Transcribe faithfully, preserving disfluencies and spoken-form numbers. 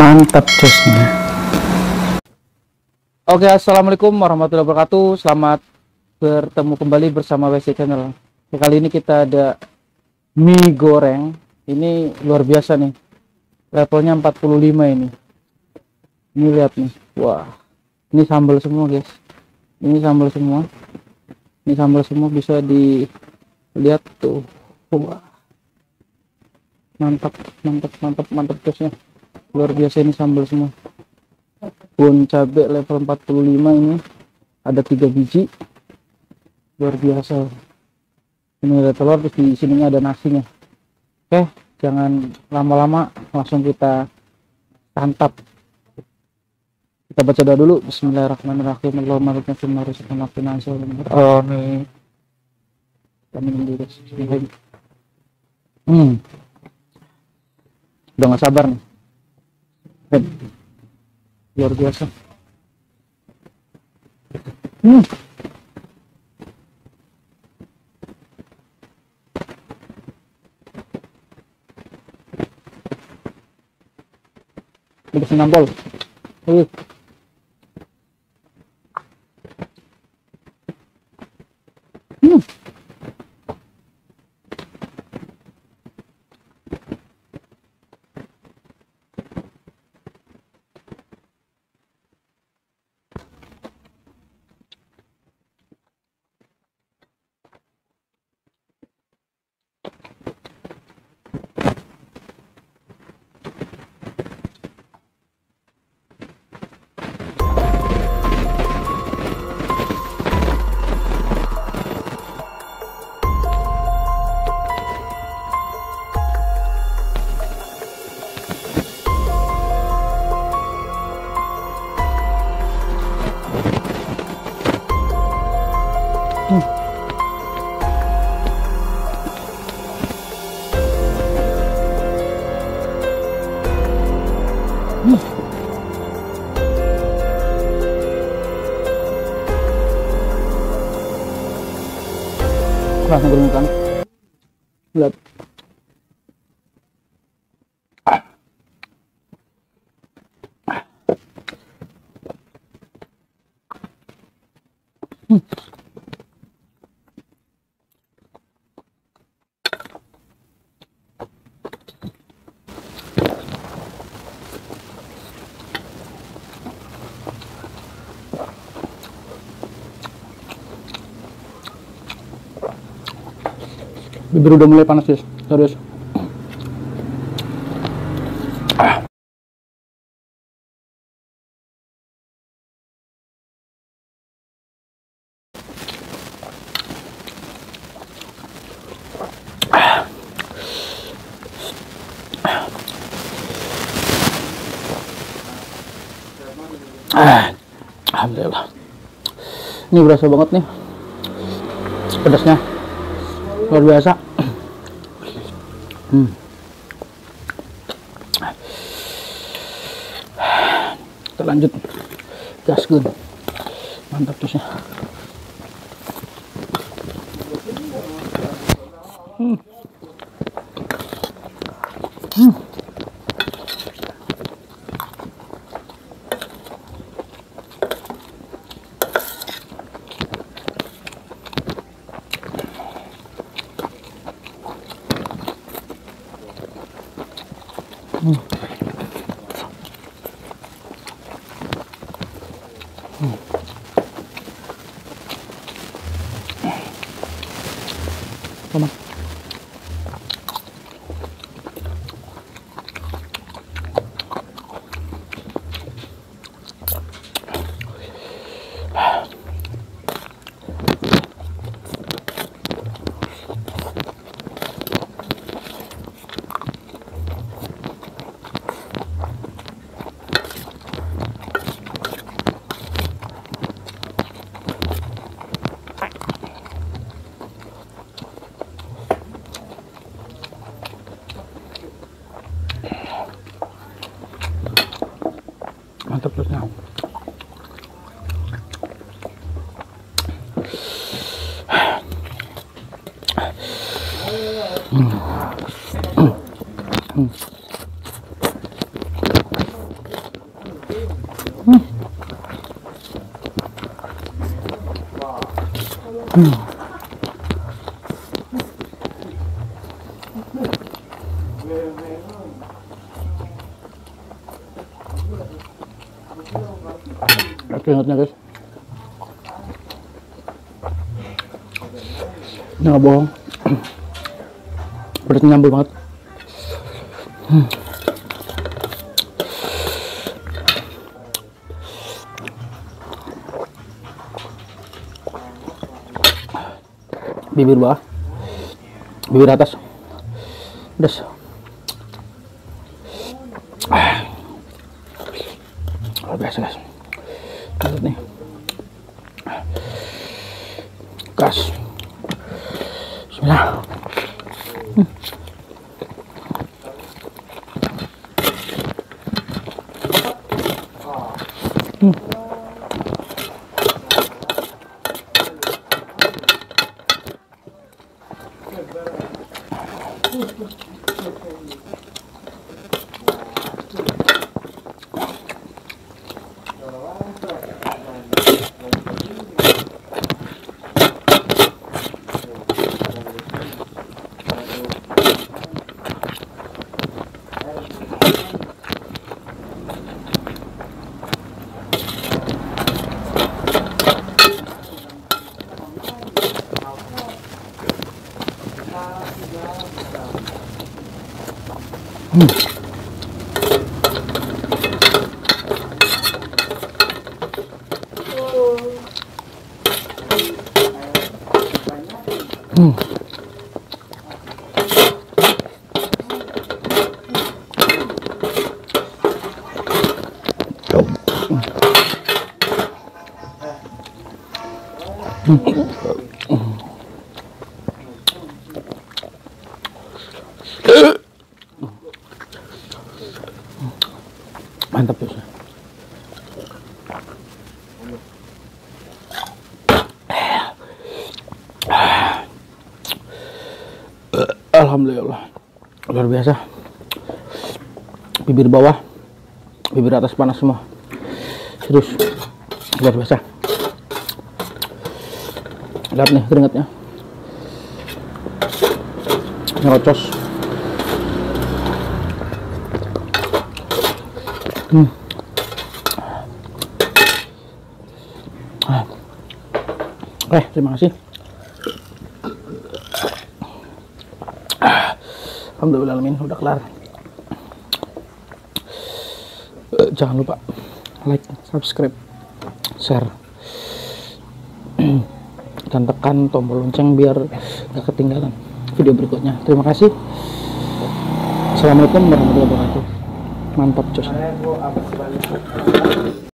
Mantap cusnya. Oke, assalamualaikum warahmatullahi wabarakatuh. Selamat bertemu kembali bersama W C Channel. Kali ini kita ada mie goreng. Ini luar biasa nih, levelnya empat puluh lima ini. Ini lihat nih, wah, ini sambal semua guys. Ini sambal semua. Ini sambal semua, bisa dilihat tuh. Wah, mantap, mantap, mantap, mantap cusnya. Luar biasa, ini sambal semua. Pun cabai level empat puluh lima ini ada tiga biji. Luar biasa. Ini ada telur, terus di sininya ada nasinya. Oke, jangan lama-lama, langsung kita santap. Kita baca doa dulu. Bismillahirrahmanirrahim. Allahumma barik lana rizqan wa qina adzabannar. Amin. Amin. Hmm. Udah gak sabar nih. Luar biasa. Hmm. Bersih nampol. Uh. Hmm. Hmm. Langsung keringkan. Lihat. Hmm. Bibir udah mulai panas guys, serius. Ah. Ah. Alhamdulillah. Ini berasa banget nih pedasnya. Luar biasa. Hmm. Kita lanjut gaskeun. Mantap terusnya. Hmm. Hmm. Hmm. Hmm. Come on. Mantap terusnya. Hmm. Hmm. Hmm. Keringatnya guys, ini nggak bohong, pedasnya nyambul banget. Hmm. Bibir bawah, bibir atas, pedas. Luar biasa guys. Lihat nih, gas. Bismillah. Hmm. Hmm. Hmm. Hmm. Mantap guys. Alhamdulillah, luar biasa. Bibir bawah, bibir atas panas semua. Serius, luar biasa. Lihat nih keringatnya, nyerocos. Hmm. Ah. Oke, terima kasih. Alhamdulillahirrahmanirrahim, udah kelar. Uh, jangan lupa like, subscribe, share, dan tekan tombol lonceng biar gak ketinggalan video berikutnya. Terima kasih. Assalamualaikum warahmatullahi wabarakatuh. Mantap cus.